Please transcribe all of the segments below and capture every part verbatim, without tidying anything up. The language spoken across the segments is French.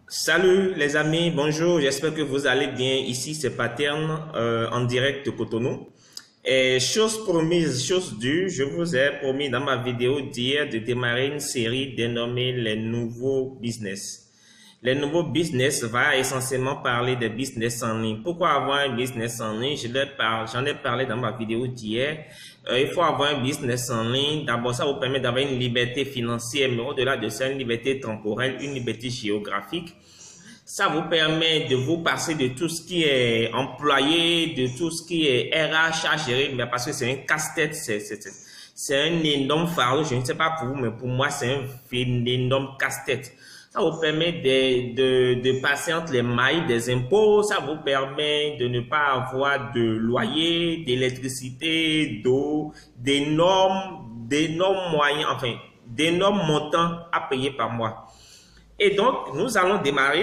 Salut les amis, bonjour, j'espère que vous allez bien. Ici c'est Pattern euh, en direct de Cotonou. Et chose promise, chose due, je vous ai promis dans ma vidéo d'hier de démarrer une série dénommée les nouveaux business. Les nouveaux business va essentiellement parler de business en ligne. Pourquoi avoir un business en ligne? Je l'ai par, j'en ai parlé dans ma vidéo d'hier. Euh, il faut avoir un business en ligne. D'abord, ça vous permet d'avoir une liberté financière, mais au-delà de ça, une liberté temporelle, une liberté géographique. Ça vous permet de vous passer de tout ce qui est employé, de tout ce qui est R H à gérer, mais parce que c'est un casse-tête, c'est un énorme fardeau. Je ne sais pas pour vous, mais pour moi, c'est un énorme casse-tête. Ça vous permet de, de, de passer entre les mailles des impôts. Ça vous permet de ne pas avoir de loyer, d'électricité, d'eau, d'énormes, d'énormes moyens, enfin, d'énormes montants à payer par mois. Et donc, nous allons démarrer.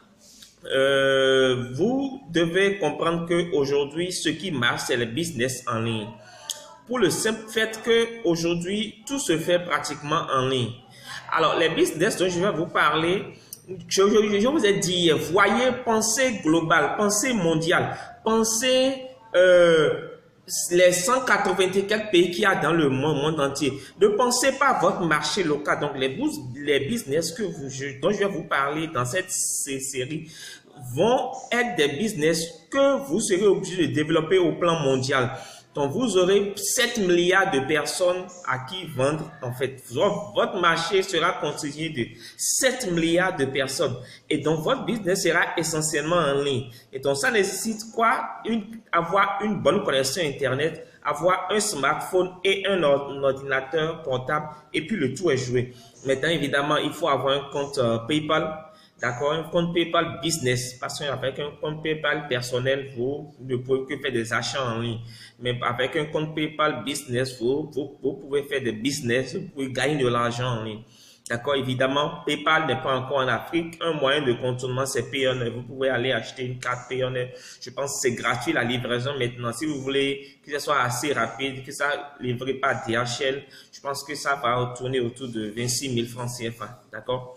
Euh, vous devez comprendre que aujourd'hui, ce qui marche, c'est le business en ligne. Pour le simple fait que aujourd'hui, tout se fait pratiquement en ligne. Alors, les business dont je vais vous parler, je, je, je vous ai dit, voyez, pensez global, pensez mondial, pensez euh, les cent quatre-vingt et quelques pays qu'il y a dans le monde, monde entier. Ne pensez pas à votre marché local. Donc, les, les business que vous, je, dont je vais vous parler dans cette série vont être des business que vous serez obligé de développer au plan mondial. Donc, vous aurez sept milliards de personnes à qui vendre. En fait, votre marché sera constitué de sept milliards de personnes. Et donc, votre business sera essentiellement en ligne. Et donc, ça nécessite quoi? Une, avoir une bonne connexion Internet, avoir un smartphone et un ordinateur portable. Et puis, le tout est joué. Maintenant, évidemment, il faut avoir un compte euh, PayPal. D'accord, un compte PayPal business, parce qu'avec un compte PayPal personnel, vous ne pouvez que faire des achats en ligne. Mais avec un compte PayPal business, vous, vous, vous pouvez faire des business, vous pouvez gagner de l'argent en ligne. D'accord, évidemment, PayPal n'est pas encore en Afrique. Un moyen de contournement, c'est Payoneer. Vous pouvez aller acheter une carte Payoneer. Je pense que c'est gratuit la livraison maintenant. Si vous voulez que ça soit assez rapide, que ça livré par D H L, je pense que ça va tourner autour de vingt-six mille francs C F A. D'accord?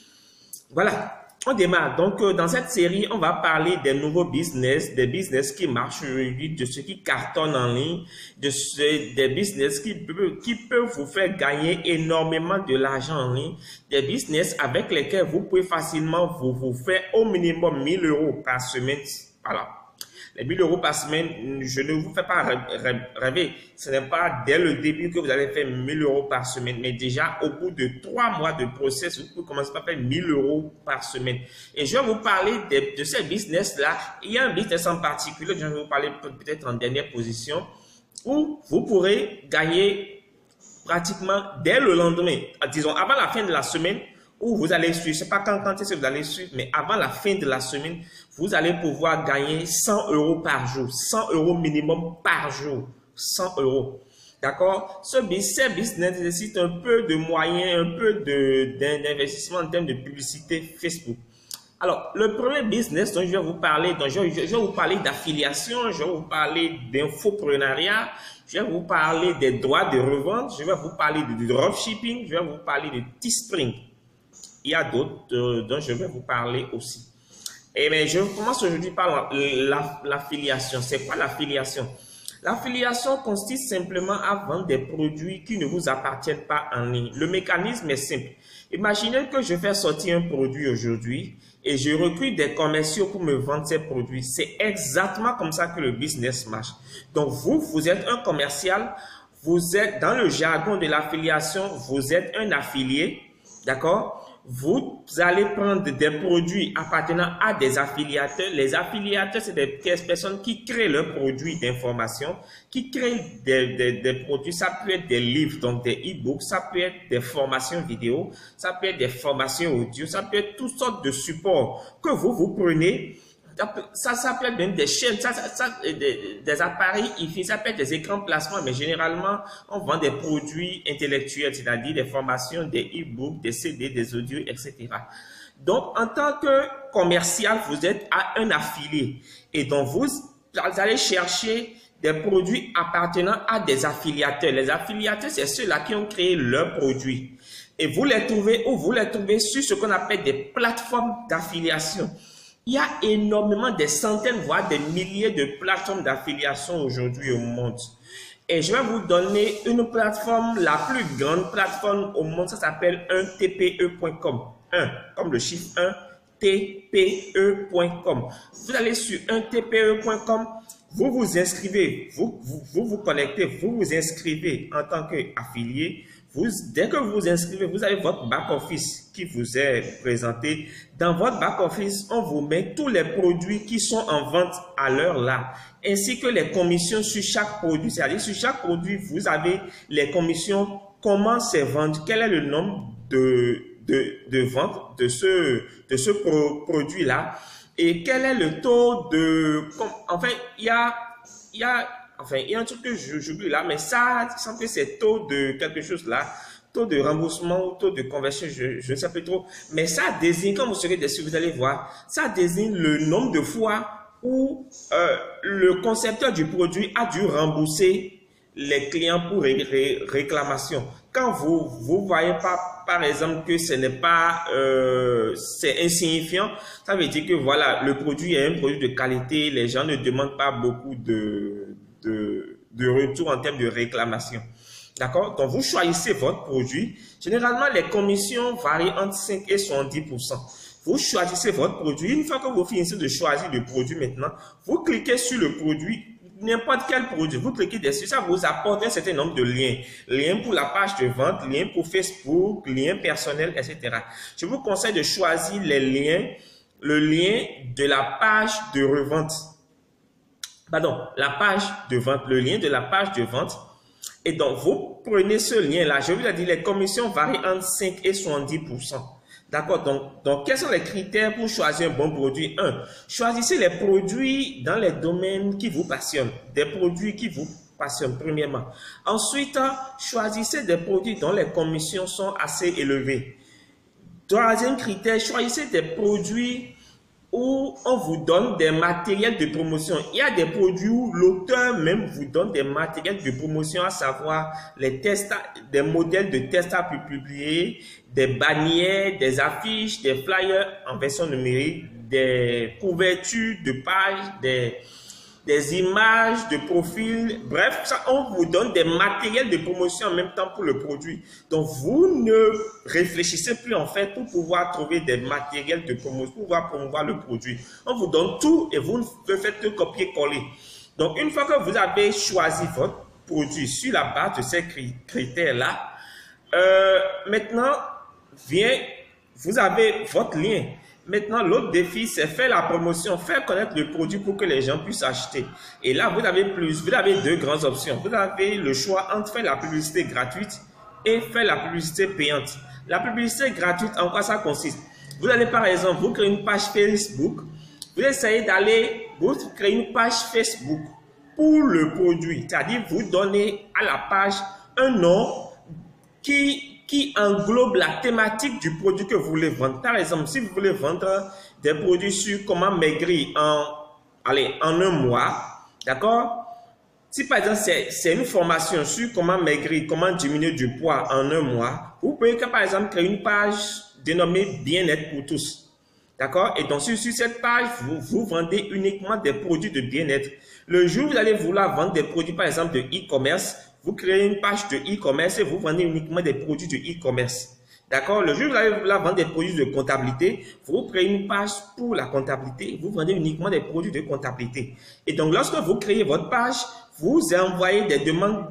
Voilà, on démarre. Donc, euh, dans cette série, on va parler des nouveaux business, des business qui marchent aujourd'hui, de ceux qui cartonnent en ligne, de ceux, des business qui peuvent, qui peuvent vous faire gagner énormément de l'argent en ligne, des business avec lesquels vous pouvez facilement vous, vous faire au minimum mille euros par semaine. Voilà. Les mille euros par semaine, je ne vous fais pas rêver. Ce n'est pas dès le début que vous allez faire mille euros par semaine, mais déjà au bout de trois mois de process, vous pouvez commencer par faire mille euros par semaine. Et je vais vous parler de, de ces business-là. Il y a un business en particulier, je vais vous parler peut-être en dernière position, où vous pourrez gagner pratiquement dès le lendemain, disons avant la fin de la semaine, où vous allez suivre, je ne sais pas quand, quand est-ce que vous allez suivre, mais avant la fin de la semaine, vous allez pouvoir gagner cent euros par jour, cent euros minimum par jour, cent euros. D'accord? Ce business nécessite un peu de moyens, un peu d'investissement en termes de publicité Facebook. Alors, le premier business dont je vais vous parler, dont je, je, je vais vous parler d'affiliation, je vais vous parler d'infoprenariat, je vais vous parler des droits de revente, je vais vous parler de dropshipping, je vais vous parler de Teespring. Il y a d'autres euh, dont je vais vous parler aussi. Et mais je commence aujourd'hui par l'affiliation. La, la, C'est quoi l'affiliation? L'affiliation consiste simplement à vendre des produits qui ne vous appartiennent pas en ligne. Le mécanisme est simple. Imaginez que je fais sortir un produit aujourd'hui et je recrute des commerciaux pour me vendre ces produits. C'est exactement comme ça que le business marche. Donc vous, vous êtes un commercial, vous êtes dans le jargon de l'affiliation, vous êtes un affilié, d'accord? Vous allez prendre des produits appartenant à des affiliateurs. Les affiliateurs, c'est des personnes qui créent leurs produits d'information, qui créent des, des, des produits. Ça peut être des livres, donc des e-books, ça peut être des formations vidéo, ça peut être des formations audio, ça peut être toutes sortes de supports que vous, vous prenez. Ça, ça peut être même des chaînes, ça, ça, ça, des, des appareils, ça peut être des écrans placement, mais généralement, on vend des produits intellectuels, c'est-à-dire des formations, des e-books, des C D, des audios, et cetera. Donc, en tant que commercial, vous êtes à un affilié et donc vous, vous allez chercher des produits appartenant à des affiliateurs. Les affiliateurs, c'est ceux-là qui ont créé leurs produits. Et vous les trouvez où? Vous les trouvez sur ce qu'on appelle des plateformes d'affiliation. Il y a énormément, des centaines, voire des milliers de plateformes d'affiliation aujourd'hui au monde. Et je vais vous donner une plateforme, la plus grande plateforme au monde, ça s'appelle un T P E point com. un, comme le chiffre un, T P E point com. Vous allez sur un T P E point com, vous vous inscrivez, vous vous, vous vous connectez, vous vous inscrivez en tant qu'affilié. Vous, dès que vous vous inscrivez, vous avez votre back-office qui vous est présenté. Dans votre back-office, on vous met tous les produits qui sont en vente à l'heure là, ainsi que les commissions sur chaque produit. C'est-à-dire, sur chaque produit, vous avez les commissions, comment c'est vendu, quel est le nombre de, de, de ventes de ce, de ce pro, produit-là, et quel est le taux de... Enfin, il y a... Il y a Enfin, il y a un truc que j'oublie là, mais ça, il semble que c'est taux de quelque chose là, taux de remboursement ou taux de conversion, je, je ne sais plus trop. Mais ça désigne, quand vous serez dessus, vous allez voir, ça désigne le nombre de fois où euh, le concepteur du produit a dû rembourser les clients pour ré, ré, réclamation. Quand vous vous voyez pas, par exemple, que ce n'est pas, euh, c'est insignifiant, ça veut dire que voilà, le produit est un produit de qualité, les gens ne demandent pas beaucoup de De, de retour en termes de réclamation. D'accord? Donc, vous choisissez votre produit. Généralement, les commissions varient entre cinq et soixante-dix pour cent. Vous choisissez votre produit. Une fois que vous finissez de choisir le produit maintenant, vous cliquez sur le produit, n'importe quel produit. Vous cliquez dessus, ça vous apporte un certain nombre de liens. Liens pour la page de vente, liens pour Facebook, liens personnels, et cetera. Je vous conseille de choisir les liens, le lien de la page de revente. Pardon, la page de vente, le lien de la page de vente. Et donc, vous prenez ce lien-là. Je vous ai dit, les commissions varient entre cinq et soixante-dix pour cent. D'accord? Donc, donc, quels sont les critères pour choisir un bon produit? un. Choisissez les produits dans les domaines qui vous passionnent. Des produits qui vous passionnent, premièrement. Ensuite, choisissez des produits dont les commissions sont assez élevées. Troisième critère, choisissez des produits où on vous donne des matériels de promotion. Il y a des produits où l'auteur même vous donne des matériels de promotion, à savoir les tests, des modèles de tests à publier, des bannières, des affiches, des flyers en version numérique, des couvertures de pages, des, des images de profil. Bref, ça, on vous donne des matériels de promotion en même temps pour le produit. Donc, vous ne réfléchissez plus en fait pour pouvoir trouver des matériels de promotion, pour pouvoir promouvoir le produit. On vous donne tout et vous ne faites que copier-coller. Donc, une fois que vous avez choisi votre produit sur la base de ces critères-là, euh, maintenant, vient, vous avez votre lien. Maintenant, l'autre défi, c'est faire la promotion, faire connaître le produit pour que les gens puissent acheter. Et là, vous avez plus, vous avez deux grandes options. Vous avez le choix entre faire la publicité gratuite et faire la publicité payante. La publicité gratuite, en quoi ça consiste? Vous allez par exemple, vous créez une page Facebook, vous essayez d'aller, vous créez une page Facebook pour le produit. C'est-à-dire, vous donnez à la page un nom qui qui englobe la thématique du produit que vous voulez vendre. Par exemple, si vous voulez vendre des produits sur comment maigrir en, allez, en un mois, d'accord? Si par exemple, c'est une formation sur comment maigrir, comment diminuer du poids en un mois, vous pouvez par exemple créer une page dénommée Bien-être pour tous. D'accord? Et donc, sur, sur cette page, vous, vous vendez uniquement des produits de bien-être. Le jour où vous allez vouloir vendre des produits, par exemple, de e-commerce, vous créez une page de e-commerce et vous vendez uniquement des produits de e-commerce. D'accord? Le jour où vous allez vouloir vendre des produits de comptabilité, vous créez une page pour la comptabilité et vous vendez uniquement des produits de comptabilité. Et donc, lorsque vous créez votre page, vous envoyez des demandes,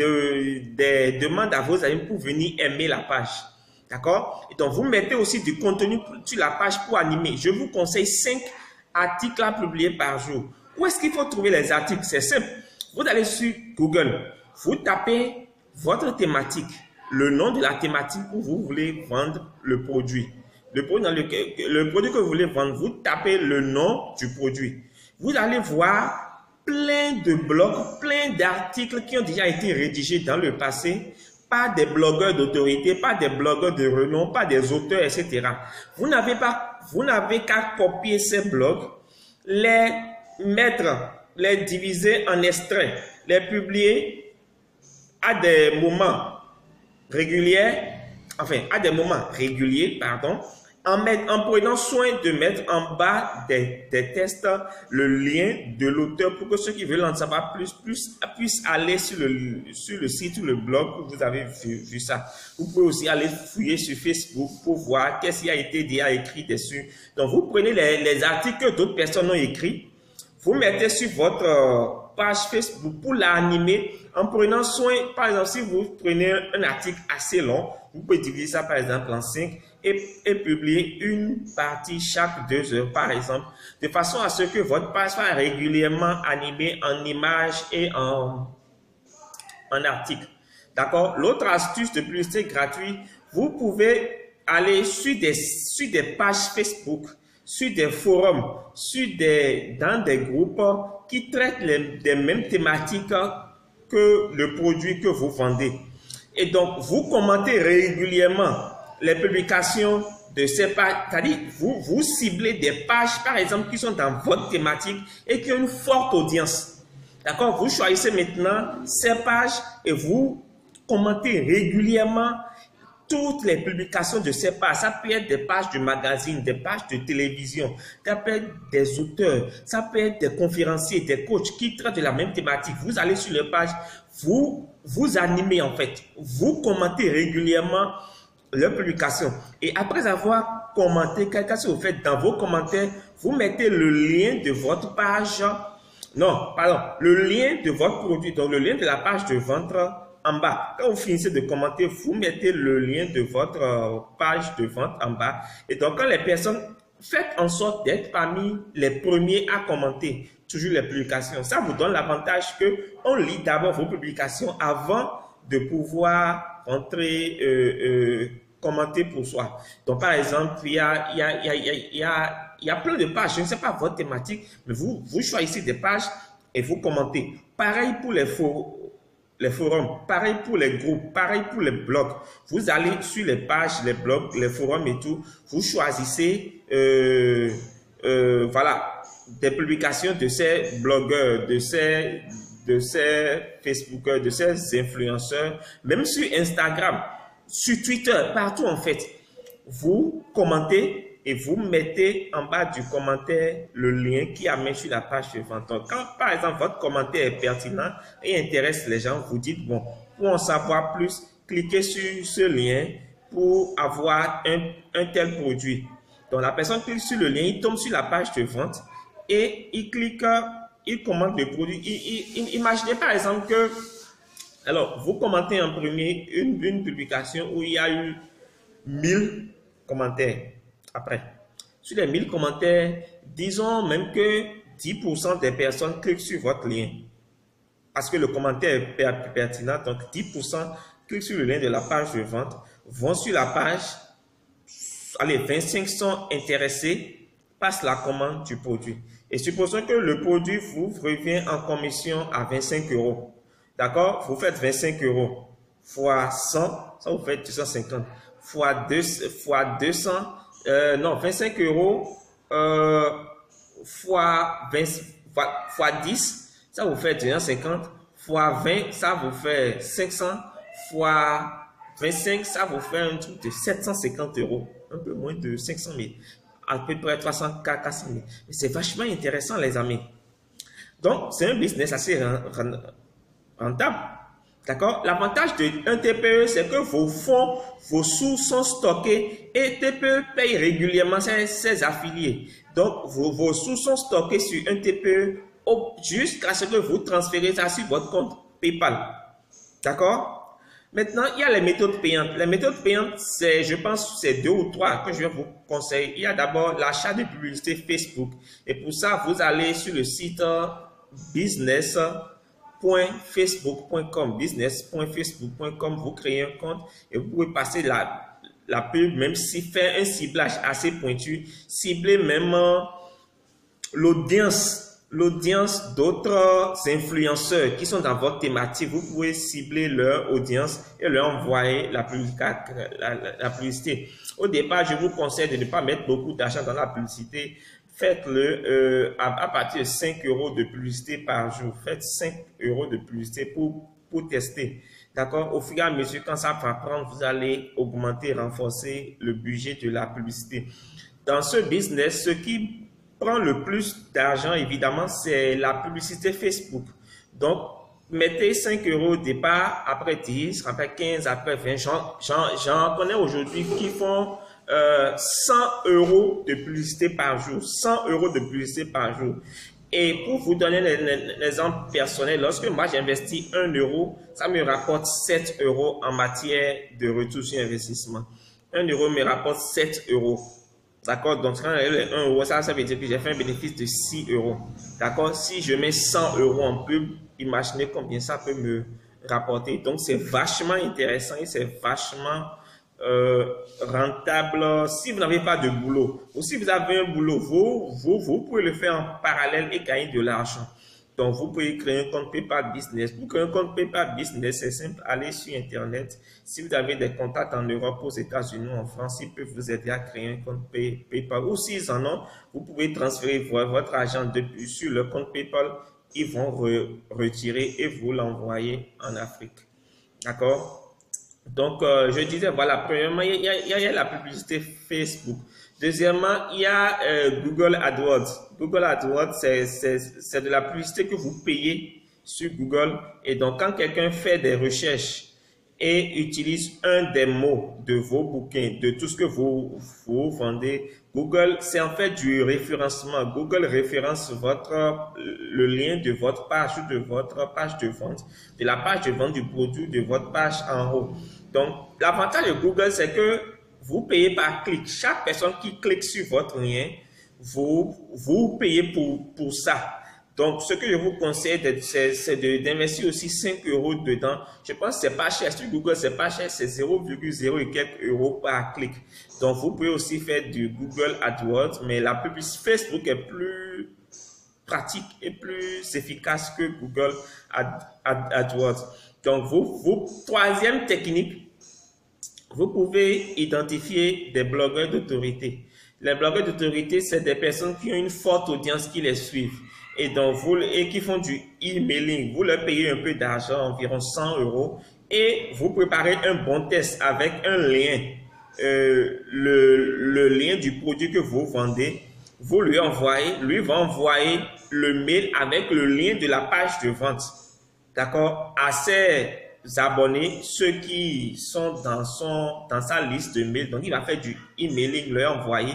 de, des demandes à vos amis pour venir aimer la page. D'accord? Et donc, vous mettez aussi du contenu sur la page pour animer. Je vous conseille cinq articles à publier par jour. Où est-ce qu'il faut trouver les articles? C'est simple. Vous allez sur Google. Vous tapez votre thématique, le nom de la thématique où vous voulez vendre le produit. Le produit, dans lequel, le produit que vous voulez vendre, vous tapez le nom du produit. Vous allez voir plein de blogs, plein d'articles qui ont déjà été rédigés dans le passé par des blogueurs d'autorité, par des blogueurs de renom, par des auteurs, et cetera. Vous n'avez pas, vous n'avez qu'à copier ces blogs, les mettre, les diviser en extraits, les publier à des moments réguliers enfin, à des moments réguliers, pardon, en, mettre, en prenant soin de mettre en bas des, des tests le lien de l'auteur pour que ceux qui veulent en savoir plus, plus puissent aller sur le, sur le site ou le blog où vous avez vu, vu ça. Vous pouvez aussi aller fouiller sur Facebook pour voir qu'est-ce qui a été déjà écrit dessus. Donc, vous prenez les, les articles que d'autres personnes ont écrits, vous mettez sur votre page Facebook pour l'animer en prenant soin. Par exemple, si vous prenez un article assez long, vous pouvez diviser ça par exemple en cinq et, et publier une partie chaque deux heures par exemple, de façon à ce que votre page soit régulièrement animée en images et en, en articles. D'accord? L'autre astuce de publicité gratuite, vous pouvez aller sur des, sur des pages Facebook, sur des forums, sur des, dans des groupes qui traitent les, les mêmes thématiques que le produit que vous vendez. Et donc, vous commentez régulièrement les publications de ces pages, c'est-à-dire vous, vous ciblez des pages, par exemple, qui sont dans votre thématique et qui ont une forte audience. D'accord? Vous choisissez maintenant ces pages et vous commentez régulièrement toutes les publications de ces pages. Ça peut être des pages de magazines, des pages de télévision, ça peut être des auteurs, ça peut être des conférenciers, des coachs qui traitent de la même thématique. Vous allez sur les pages, vous vous animez en fait, vous commentez régulièrement leurs publications. Et après avoir commenté, qu'est-ce que vous faites dans vos commentaires, vous mettez le lien de votre page, non, pardon, le lien de votre produit, donc le lien de la page de vente en bas. Quand vous finissez de commenter, vous mettez le lien de votre page de vente en bas. Et donc, quand les personnes, faites en sorte d'être parmi les premiers à commenter toujours les publications. Ça vous donne l'avantage que on lit d'abord vos publications avant de pouvoir rentrer, euh, euh, commenter pour soi. Donc, par exemple, il y a, il y a, il y a, il y a, il y a, il y a plein de pages. Je ne sais pas votre thématique, mais vous, vous choisissez des pages et vous commentez. Pareil pour les faux. Les forums, pareil pour les groupes, pareil pour les blogs. Vous allez sur les pages, les blogs, les forums et tout, vous choisissez, euh, euh, voilà, des publications de ces blogueurs, de ces, de ces Facebookers, de ces influenceurs, même sur Instagram, sur Twitter, partout en fait. Vous commentez et vous mettez en bas du commentaire le lien qui amène sur la page suivante. Donc, quand par exemple votre commentaire est pertinent et intéresse les gens, vous dites, bon, pour en savoir plus, cliquez sur ce lien pour avoir un, un tel produit. Donc, la personne clique sur le lien, il tombe sur la page de vente et il clique, il commente le produit. Il, il, imaginez par exemple que, alors, vous commentez en premier une, une publication où il y a eu mille commentaires. Après, sur les mille commentaires, disons même que dix pour cent des personnes cliquent sur votre lien. Parce que le commentaire est pertinent, donc dix pour cent cliquent sur le lien de la page de vente, vont sur la page, allez, vingt-cinq sont intéressés, passent la commande du produit. Et supposons que le produit vous revient en commission à vingt-cinq euros. D'accord? Vous faites vingt-cinq euros fois cent, ça vous fait deux cent cinquante. Fois deux, fois deux cents, euh, non, vingt-cinq euros euh, fois, vingt, fois, fois dix, ça vous fait deux cent cinquante. Fois vingt, ça vous fait cinq cents. Fois vingt-cinq, ça vous fait un truc de sept cent cinquante euros. Un peu moins de cinq cent mille. À peu près trois cents, quatre cents mille. C'est vachement intéressant, les amis. Donc, c'est un business assez rentable. D'accord? L'avantage d'un T P E, c'est que vos fonds, vos sous sont stockés et T P E paye régulièrement ses, ses affiliés. Donc, vos, vos sous sont stockés sur un T P E jusqu'à ce que vous transférez ça sur votre compte PayPal. D'accord? Maintenant, il y a les méthodes payantes. Les méthodes payantes, c'est, je pense, c'est deux ou trois que je vais vous conseiller. Il y a d'abord l'achat de publicité Facebook. Et pour ça, vous allez sur le site business point facebook point com, business point facebook point com, vous créez un compte et vous pouvez passer la, la pub, même si fait un ciblage assez pointu, cibler même euh, l'audience, l'audience d'autres influenceurs qui sont dans votre thématique. Vous pouvez cibler leur audience et leur envoyer la, la, la, la publicité. Au départ, je vous conseille de ne pas mettre beaucoup d'argent dans la publicité. Faites-le euh, à, à partir de cinq euros de publicité par jour. Faites cinq euros de publicité pour, pour tester. D'accord? Au fur et à mesure, quand ça va prendre, vous allez augmenter, renforcer le budget de la publicité. Dans ce business, ce qui prend le plus d'argent, évidemment, c'est la publicité Facebook. Donc, mettez cinq euros au départ, après dix, après quinze, après vingt. J'en connais aujourd'hui qui font euh, cent euros de publicité par jour. cent euros de publicité par jour. Et pour vous donner l'exemple personnel, lorsque moi j'investis un euro, ça me rapporte sept euros en matière de retour sur investissement. un euro me rapporte sept euros. D'accord? Donc, quand j'ai un euro, ça, ça veut dire que j'ai fait un bénéfice de six euros. D'accord? Si je mets cent euros en pub, imaginez combien ça peut me rapporter. Donc, c'est vachement intéressant et c'est vachement euh, rentable si vous n'avez pas de boulot. Ou si vous avez un boulot, vous, vous, vous pouvez le faire en parallèle et gagner de l'argent. Donc, vous pouvez créer un compte PayPal Business. Pour créer un compte PayPal Business, c'est simple. Allez sur Internet. Si vous avez des contacts en Europe, aux États-Unis, en France, ils peuvent vous aider à créer un compte Pay, PayPal. Ou s'ils en ont, vous pouvez transférer votre argent depuis sur le compte PayPal. Ils vont re, retirer et vous l'envoyer en Afrique. D'accord? Donc, euh, je disais, voilà, premièrement, il y, a, il y a la publicité Facebook. Deuxièmement, il y a euh, Google AdWords. Google AdWords, c'est de la publicité que vous payez sur Google. Et donc, quand quelqu'un fait des recherches et utilise un des mots de vos bouquins, de tout ce que vous, vous vendez, Google, c'est en fait du référencement. Google référence votre, le lien de votre page ou de votre page de vente, de la page de vente du produit, de votre page en haut. Donc, l'avantage de Google, c'est que vous payez par clic. Chaque personne qui clique sur votre lien, vous, vous payez pour, pour ça. Donc, ce que je vous conseille, c'est d'investir aussi cinq euros dedans. Je pense que ce n'est pas cher. Sur Google, ce n'est pas cher. C'est zéro virgule zéro et quelques euros par clic. Donc, vous pouvez aussi faire du Google AdWords, mais la publicité Facebook est plus pratique et plus efficace que Google Ad, Ad, AdWords. Donc, vous, vous, troisième technique, vous pouvez identifier des blogueurs d'autorité. Les blogueurs d'autorité, c'est des personnes qui ont une forte audience qui les suivent et, donc vous, et qui font du emailing. Vous leur payez un peu d'argent, environ cent euros, et vous préparez un bon test avec un lien, euh, le, le lien du produit que vous vendez. Vous lui envoyez, lui va envoyer le mail avec le lien de la page de vente. D'accord? À ses abonnés, ceux qui sont dans, son, dans sa liste de mails. Donc, il va faire du emailing, leur envoyer.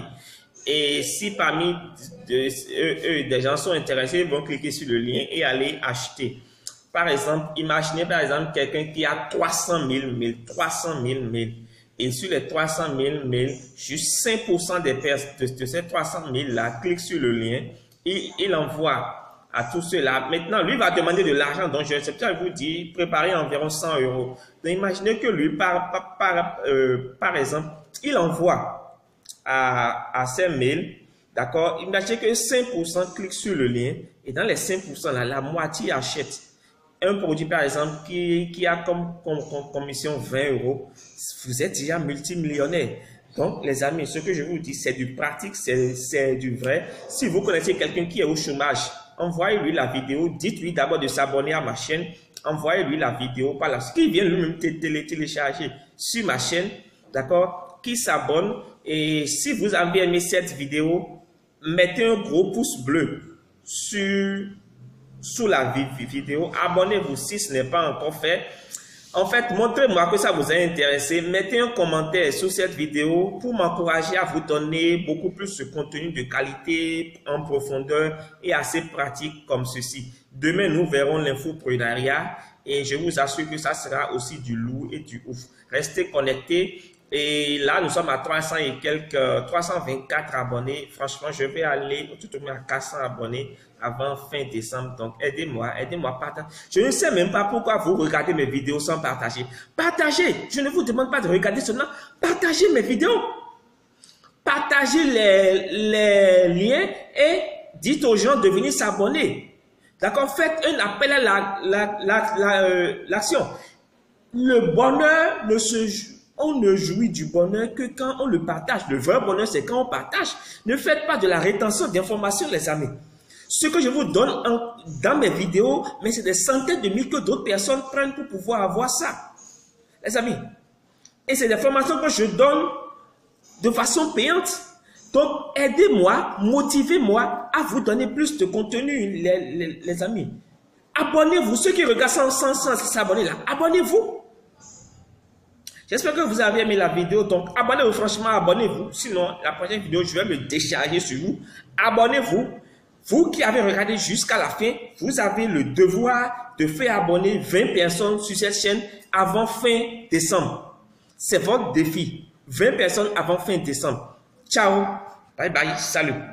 Et si parmi de, eux, eux, des gens sont intéressés, ils vont cliquer sur le lien et aller acheter. Par exemple, imaginez par exemple quelqu'un qui a trois cent mille mails, trois cent mille mails. Et sur les trois cent mille mails, juste cinq pour cent des personnes de, de ces trois cent mille là cliquent sur le lien et il envoie à tout cela. Maintenant, lui va demander de l'argent. Donc, je vous dis, préparez environ cent euros. Donc, imaginez que lui, par, par, par, euh, par exemple, il envoie à, à ses mails, d'accord? Imaginez que cinq pour cent cliquent sur le lien et dans les cinq pour cent, là, la moitié achète un produit, par exemple, qui, qui a comme, comme, comme commission vingt euros. Vous êtes déjà multimillionnaire. Donc, les amis, ce que je vous dis, c'est du pratique, c'est du vrai. Si vous connaissez quelqu'un qui est au chômage, envoyez-lui la vidéo, dites-lui d'abord de s'abonner à ma chaîne, envoyez-lui la vidéo par là, ce qui vient lui-même télé télécharger sur ma chaîne, d'accord, qui s'abonne. Et si vous avez aimé cette vidéo, mettez un gros pouce bleu sur, sous la vidéo, abonnez-vous si ce n'est pas encore fait. En fait, montrez-moi que ça vous a intéressé. Mettez un commentaire sous cette vidéo pour m'encourager à vous donner beaucoup plus de contenu de qualité, en profondeur et assez pratique comme ceci. Demain, nous verrons l'infoprenariat et je vous assure que ça sera aussi du lourd et du ouf. Restez connectés. Et là, nous sommes à trois cents et quelques, trois cent vingt-quatre abonnés. Franchement, je vais aller tout au moins à quatre cents abonnés avant fin décembre. Donc, aidez-moi, aidez-moi à partager. Je ne sais même pas pourquoi vous regardez mes vidéos sans partager. Partagez. Je ne vous demande pas de regarder seulement. Partagez mes vidéos. Partagez les, les liens et dites aux gens de venir s'abonner. D'accord? Faites un appel à l'action. La, la, la, euh, l'action. Le bonheur ne se... On ne jouit du bonheur que quand on le partage. Le vrai bonheur, c'est quand on partage. Ne faites pas de la rétention d'informations, les amis. Ce que je vous donne en, dans mes vidéos, mais c'est des centaines de milliers que d'autres personnes prennent pour pouvoir avoir ça. les amis. Et c'est des formations que je donne de façon payante. Donc, aidez-moi, motivez-moi à vous donner plus de contenu, les, les, les amis. Abonnez-vous. Ceux qui regardent sans, sans, sans s'abonner là, abonnez-vous. J'espère que vous avez aimé la vidéo. Donc, abonnez-vous. Franchement, abonnez-vous. Sinon, la prochaine vidéo, je vais me décharger sur vous. Abonnez-vous. Vous qui avez regardé jusqu'à la fin, vous avez le devoir de faire abonner vingt personnes sur cette chaîne avant fin décembre. C'est votre défi. vingt personnes avant fin décembre. Ciao. Bye bye. Salut.